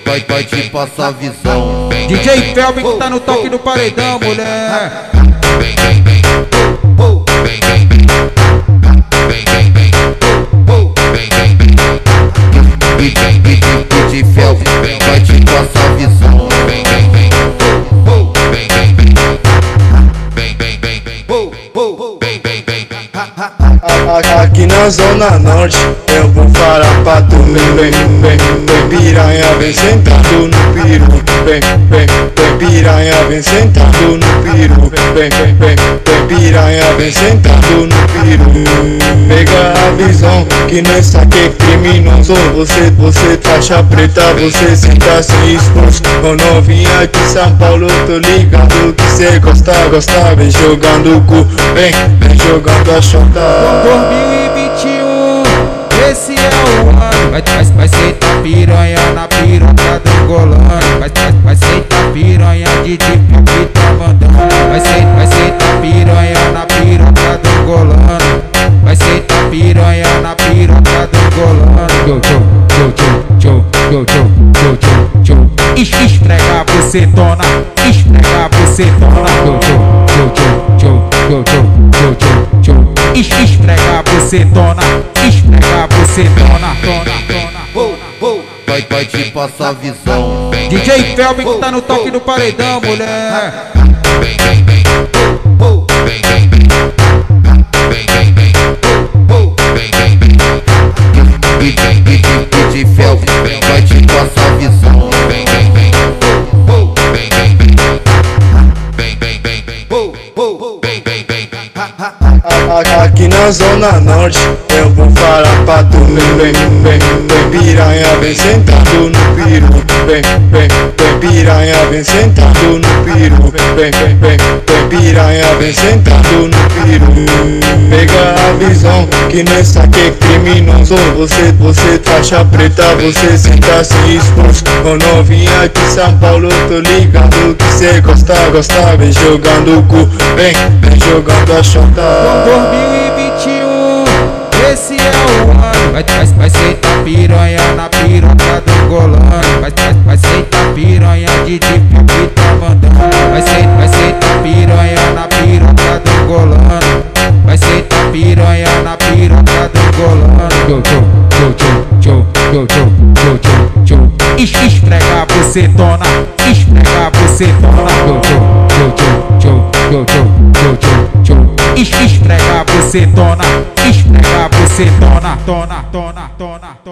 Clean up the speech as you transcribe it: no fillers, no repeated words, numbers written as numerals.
vai te passar a visão. DJ Felvin que tá no toque do paredão, mulher. DJ Felvin vai te passar a visão. Aqui na zona norte eu vou falar pra tu. Vem piranha, vem sentado no peru. Vem piranha, vem sentado no peru. Vem piranha, vem sentado no peru. Pega a visão que nessa aqui é criminoso. Você faixa preta, você senta sem esforço. Ô novinha de São Paulo, tô ligado que cê gosta. Vem jogando o cu, vem jogando a chota. 2021, esse é o ano. Vai sentar piranha na piroca do Golano. Vai sentar piranha de tipo que tá mandando. Vai sentar piranha na piroca do Golano. Vai sentar piranha na piroca do Golano. Esfrega você tona, esfrega você tona. Esfrega você tona, esfrega você tona. Vai te passar a visão. DJ Felvin que tá no toque do paredão, mulher. DJ Felvin vai te passar a visão. Aqui na zona norte eu vou falar pra tu. Vem piranha, vem sentado no peru. Vem piranha, vem sentado no peru. Vem piranha, vem sentado no peru. Pega a visão que nessa aqui é criminoso. Você faixa preta, você senta sem esforço. Ô novinha de São Paulo, tô ligado que cê gosta. Vem jogando o cu, vem jogando a chota. 2021, esse é o ano. Vai sentar piranha na piroca do Golano. Vai sentar piranha de tipo que tá mandando. Vai sentar piranha na piroca do Golano. Vai sentar piranha na piroca do Golano. Esfrega você tona, esfrega você tona. Esfrega você tona, esfrega você tona.